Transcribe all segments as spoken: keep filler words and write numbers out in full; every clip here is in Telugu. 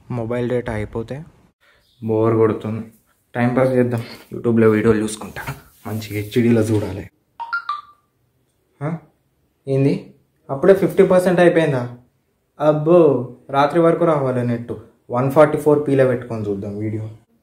మొబైల్ డేటా అయిపోతే బోర్ కొడుతుంది. టైంపాస్ చేద్దాం, యూట్యూబ్లో వీడియోలు చూసుకుంటా, మంచిగా హెచ్డీలో చూడాలి. ఏంది అప్పుడే ఫిఫ్టీ పర్సెంట్ అయిపోయిందా? అబ్బో, రాత్రి వరకు రావాలి నెట్. వన్ ఫార్టీ ఫోర్ పీలో పెట్టుకొని చూద్దాం వీడియో.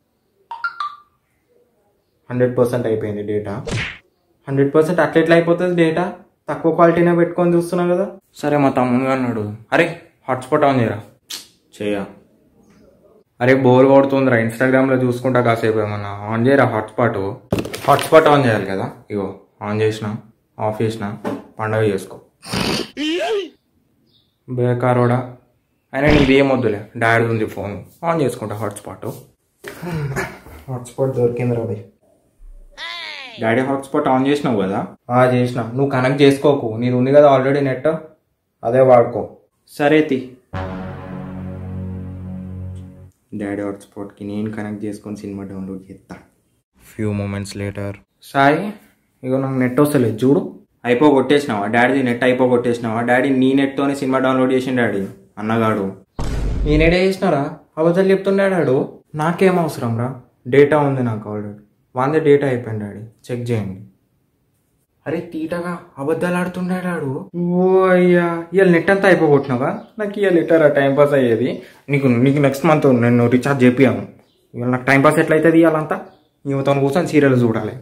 హండ్రెడ్ పర్సెంట్ అయిపోయింది డేటా. హండ్రెడ్ పర్సెంట్ అట్లెట్లా అయిపోతుంది డేటా? తక్కువ క్వాలిటీనే పెట్టుకొని చూస్తున్నాం కదా. సరే మా తమ్ముడు అన్నాడు, అరే హాట్స్పాట్ ఆన్ చేయరా. చేయ అరే బోర్ కొడుతుందిరా, ఇన్స్టాగ్రామ్లో చూసుకుంటా కాసేపు ఏమన్నా ఆన్ చేయరా హాట్స్పాట్. హాట్స్పాట్ ఆన్ చేయాలి కదా. ఇగో ఆన్ చేసిన, ఆఫ్ చేసిన, పండగ చేసుకో. బేకారోడా అయినా నీది ఏం వద్దులే, డాడీ ఉంది ఫోన్, ఆన్ చేసుకుంటా హాట్స్పాట్. హాట్స్పాట్ దొరికింది రా. డాడీ హాట్స్పాట్ ఆన్ చేసినావు కదా? చేసిన. నువ్వు కనెక్ట్ చేసుకోకు, నీది ఉంది కదా ఆల్రెడీ నెట్, అదే వాడుకో. సరే తి. డాడీ హాట్స్పాట్కి నేను కనెక్ట్ చేసుకొని సినిమా డౌన్లోడ్ చేస్తా. Few moments later. సాయి ఇగో నాకు నెట్ వస్తలేదు చూడు. అయిపో కొట్టేసినావా? డాడీది నెట్ అయిపో కొట్టేసినావా? డాడీ నీ నెట్తోనే సినిమా డౌన్లోడ్ చేసిన డాడీ అన్నగాడు. నేనేడే చేసినారా? అబద్ధాలు చెప్తున్నాడాడు. నాకేం అవసరం రా, డేటా ఉంది నాకు ఆల్రెడీ. వాందే డేటా అయిపోయింది డాడీ, చెక్ చేయండి. అరే తీటగా అబద్ధాలు ఆడుతున్నాడాడు. ఓ అయ్యా, ఇవాళ నెట్ అంతా అయిపోగొట్టినావా? నాకు ఇవాళ లెటర్ టైంపాస్ అయ్యేది. నీకు నీకు నెక్స్ట్ మంత్ నేను రీఛార్జ్ చేపియాను. ఇవాళ నాకు టైంపాస్ ఎట్లయితుంది ఇవాళంతా? నీతో కూర్చొని సీరియల్ చూడాలి.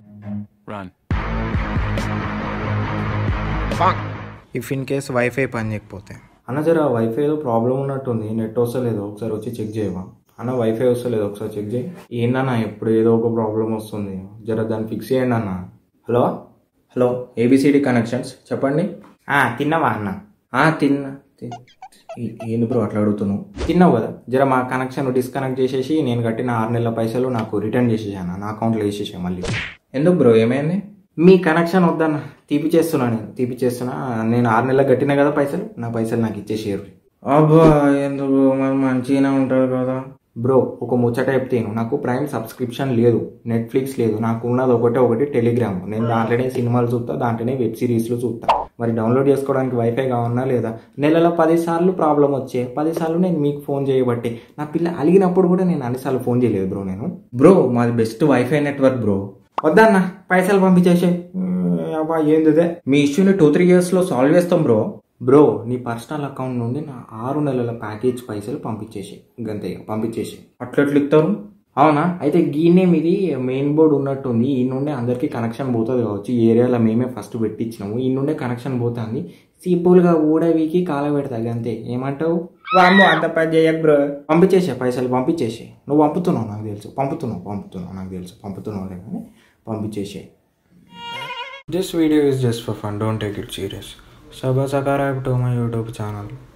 ఇఫ్ ఇన్ కేస్ వైఫై పని చేయకపోతే అన్న జర వైఫై ఏదో ప్రాబ్లం ఉన్నట్టుంది, నెట్ వస్తలేదు, ఒకసారి వచ్చి చెక్ చేయవా? అన్న వైఫై వస్తలేదు, ఒకసారి చెక్ చేయి. ఏందన్నా ఎప్పుడు ఏదో ఒక ప్రాబ్లం వస్తుంది, జర దాన్ని ఫిక్స్ చేయండి అన్న. హలో హలో ఏబిసిడి కనెక్షన్స్ చెప్పండి. తిన్నావా అన్న? తిన్నా. ఏంది బ్రో అట్లా అడుగుతున్నావు? తిన్నావు కదా, జర మా కనెక్షన్ డిస్కనెక్ట్ చేసేసి నేను కట్టిన ఆరు నెలల పైసలు నాకు రిటర్న్ చేసేసాను, నా అకౌంట్లో వేసేసా మళ్ళీ. ఎందుకు బ్రో ఏమైంది? మీ కనెక్షన్ వద్దన్న, తీపిచేస్తున్నా నేను తీపిచేస్తున్నా నేను ఆరు నెలలకు కట్టినా కదా పైసలు, నా పైసలు నాకు ఇచ్చేసారు. అబ్బా ఎందుకు, మరి మంచిగానే ఉంటుంది కదా బ్రో. ఒక ముచ్చట చెప్తాను, నాకు ప్రైమ్ సబ్స్క్రిప్షన్ లేదు, నెట్ఫ్లిక్స్ లేదు, నాకు ఉన్నది ఒకటే ఒకటి టెలిగ్రామ్. నేను దాంట్లోనే సినిమాలు చూస్తా, దాంట్లోనే వెబ్ సిరీస్లు చూస్తా. మరి డౌన్లోడ్ చేసుకోవడానికి వైఫై కావన్నా లేదా? నెలలో పదిసార్లు ప్రాబ్లం వచ్చే, పదిసార్లు నేను మీకు ఫోన్ చేయబట్టి నా పిల్ల అలిగినప్పుడు కూడా నేను అన్నిసార్లు ఫోన్ చేయలేదు బ్రో నేను. బ్రో మాది బెస్ట్ వైఫై నెట్వర్క్ బ్రో. వద్దన్న పైసలు పంపించేసే. అబ్బా ఏందిదే, మీ ఇష్యూని టూ త్రీ ఇయర్స్లో సాల్వ్ చేస్తాం బ్రో. బ్రో నీ పర్సనల్ అకౌంట్ నుండి నా ఆరు నెలల ప్యాకేజ్ పైసలు పంపించేసి గంతే పంపించేసి. అట్లెట్లు ఇస్తారు? అవునా, అయితే గీనే మీది మెయిన్ బోర్డు ఉన్నట్టుంది, ఈ నుండే అందరికీ కనెక్షన్ పోతుంది కావచ్చు. ఈ ఏరియాలో మేమే ఫస్ట్ పెట్టించినాము, ఈ నుండే కనెక్షన్ పోతుంది. సింపుల్గా ఊడవికి కాల పెడతా గంతే. ఏమంటావు? వామ్మో అంత పని చేయకు బ్రో. పంపించేసే పైసలు పంపించేసే. నువ్వు పంపుతున్నావు నాకు తెలుసు, పంపుతున్నావు పంపుతున్నావు నాకు తెలుసు పంపుతున్నావు కానీ పంపించేసే. This video is just for fun, don't take it serious. Subscribe to my YouTube channel.